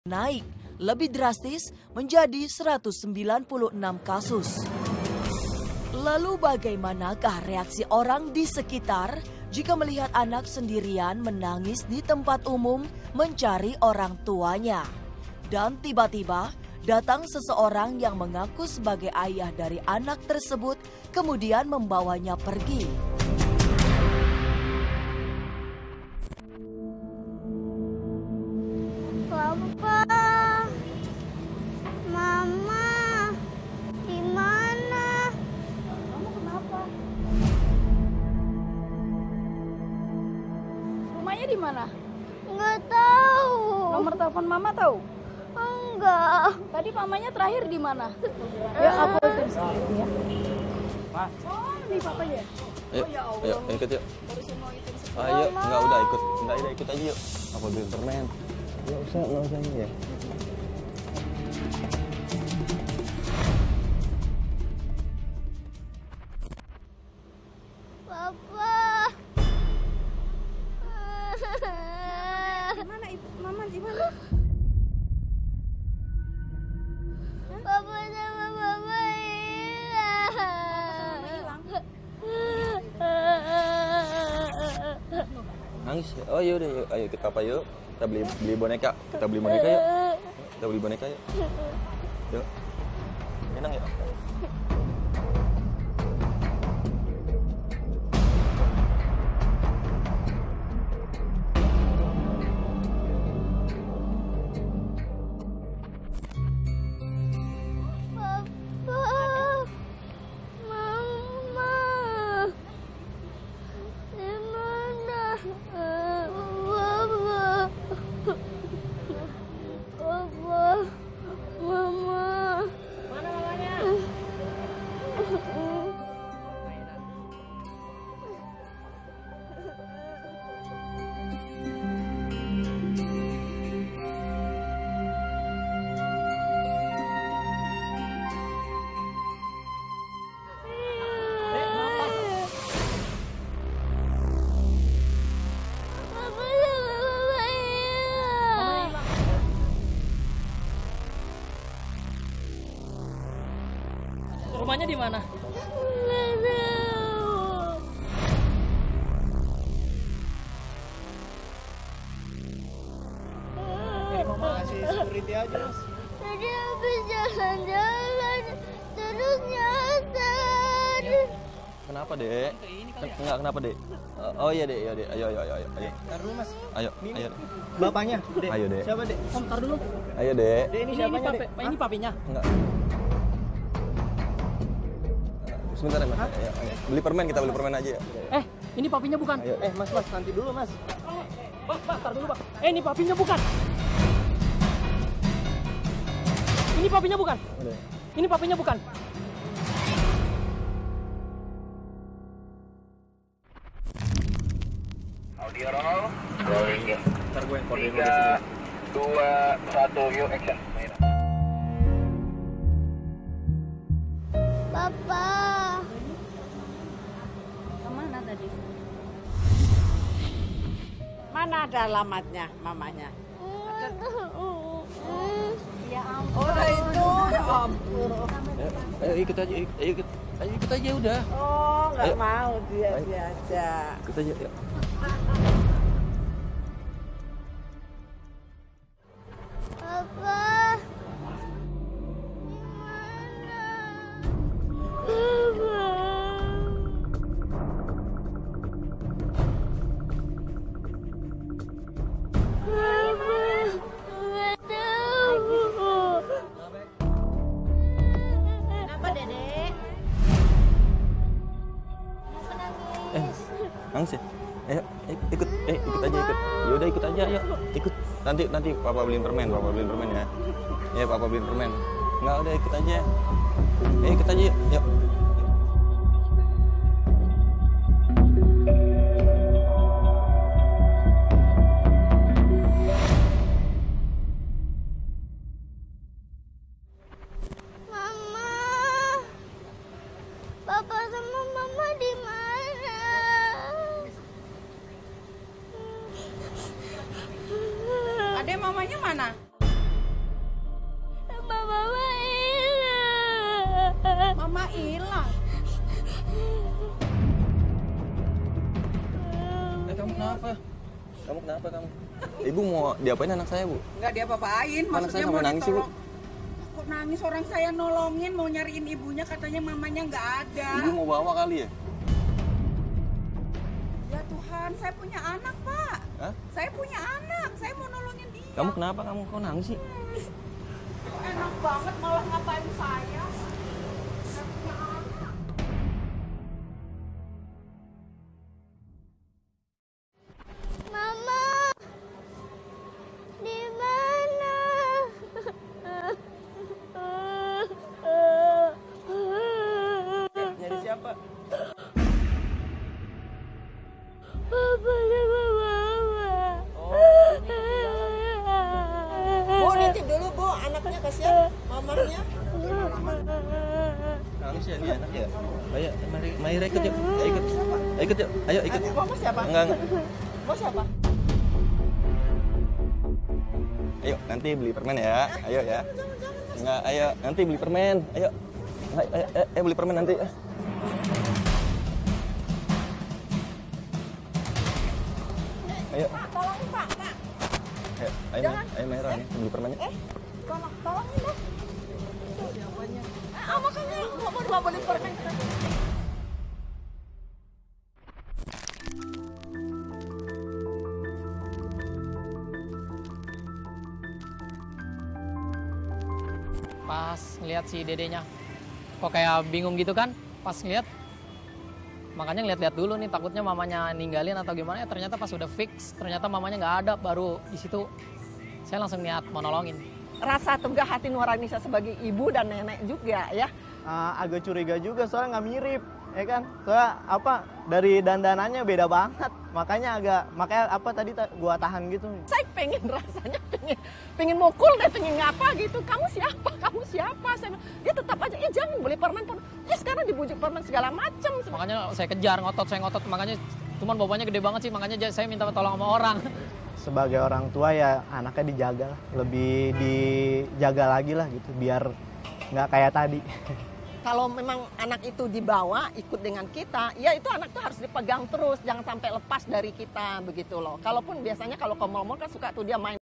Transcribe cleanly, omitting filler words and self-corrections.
naik lebih drastis menjadi 196 kasus. Lalu bagaimanakah reaksi orang di sekitar jika melihat anak sendirian menangis di tempat umum mencari orang tuanya? Dan tiba-tiba datang seseorang yang mengaku sebagai ayah dari anak tersebut kemudian membawanya pergi. Papa, Mama, di mana? Kamu kenapa? Rumahnya di mana? Nggak tahu. Nomor telepon Mama tahu? Enggak. Tadi mamanya terakhir di mana? Ya aku ikut sekali ya. Ma. Oh, ini papanya. Ayo, Oh ya Allah. ayo ikut yuk. Barusan mau ikut Ayo, enggak udah ikut. Enggak udah ikut aja yuk. Apa beli permen? Enggak usah ini ya. Papa. Mana ibu? Mama di mana? Papa sama Mama hilang. Nangis. Oh iya udah yuk. Ayo ikut papa yuk. Kita beli boneka. Kita beli boneka yuk. Kita beli boneka yuk. Yuk. Senang yuk. Papa, Mama, di mana? Papa, Mama. Mana mamanya? Papa sama Mama hilang. Rumahnya di mana? Nggak tahu. Mama kasih security aja, Mas. Tadi habis jalan-jalan, terus nyasar. Kenapa, Dek? Enggak kenapa, Dek? Oh iya, Dek. Iya, Dek. Ayo. Ntar dulu, Mas. Ayo. Bapaknya, Dek. Ayo, Dek. Siapa, Dek? Om, tar dulu. Ayo, Dek. Dek, ini siapanya, Dek? Ini papinya. Enggak. Sebentar ya, Mas. Ayo. Beli permen, kita beli permen aja ya. Ini papinya bukan. Ayo. Mas, nanti dulu, Mas. Pak, tar dulu, Pak. Ini papinya bukan. Ini papinya bukan. Udah. Ini papinya bukan. Audio roll, rolling ya. Ntar gue yang koordinir 3, 2, 1, yuk action. Papa. Kemana tadi? Mana ada alamatnya mamanya? Nggak tahu. Ya ampun. Oh itu, ya ampun. Ayo ikut aja, ayo ikut aja udah. Oh nggak Ayo. mau dia Ayo. diajak. Ikut aja, yuk. Papa. Di mana? Papa. Nggak tahu. Kenapa, Dedek? Nangis ya? Ayo, ikut aja ikut. Yaudah ikut aja, ayo. Ikut. Nanti papa beliin permen ya. Ya, papa beliin permen. Enggak, udah ikut aja. Ikut aja yuk. Yuk. Mama. Papa sama Mama di mana? Adek mamanya mana? Mama hilang. Kamu kenapa? Kamu kenapa kamu? Ibu mau diapain anak saya, Bu? Enggak dia apa-apain, Anak saya maksudnya sampai mau nangis sih, Bu. ditolong. Kok nangis, orang saya nolongin mau nyariin ibunya, katanya mamanya nggak ada. Ibu mau bawa kali ya? Ya Tuhan, saya punya anak, Pak. Hah? Saya punya anak, saya mau nolongin dia. Kamu kenapa kamu? Kok nangis sih? Enak banget malah ngatain saya. Saya punya anak. Mama, di mana? Nyari siapa? Papa sama Mama. Bu, nitip dulu Bu, anaknya kasihan mamanya. Nangis ya dia anak ya? Ayo, mari ikut yuk. Ayo ikut. Ayo ikut yuk. Ayo ikut. Mama siapa? Enggak. Mau siapa? Ayo, nanti beli permen ya. Ayo ya. Enggak, ayo nanti beli permen. Ayo. Ayo beli permen nanti. Ayo. Pak, tolongin Pak. Ayo Maira nih beli permennya. Tolongin dong. Makanya nggak mau dibawa beli permen. Pas ngeliat si dedenya kok kayak bingung gitu kan, pas ngeliat makanya ngeliat-liat dulu nih, takutnya mamanya ninggalin atau gimana. Ya ternyata pas udah fix ternyata mamanya nggak ada, baru di situ saya langsung niat mau nolongin. Rasa tegah hati Nurhanisa sebagai ibu dan nenek juga ya. Agak curiga juga soalnya nggak mirip, ya kan? Soalnya apa dari dandanannya beda banget, makanya tadi gua tahan gitu. Saya pengen rasanya pengen mukul deh, pengen ngapa gitu. Kamu siapa? Saya bilang, dia tetap aja, jangan beli permen. Ya sekarang dibujuk permen segala macam. Makanya saya kejar, saya ngotot, makanya cuman bobanya gede banget sih, makanya saya minta tolong sama orang. Sebagai orang tua ya anaknya dijaga lah, lebih dijaga lagi lah gitu, biar nggak kayak tadi. Kalau memang anak itu dibawa ikut dengan kita, ya itu anak tuh harus dipegang terus, jangan sampai lepas dari kita begitu loh. Kalaupun biasanya kalau ke mall-mall kan suka tuh dia main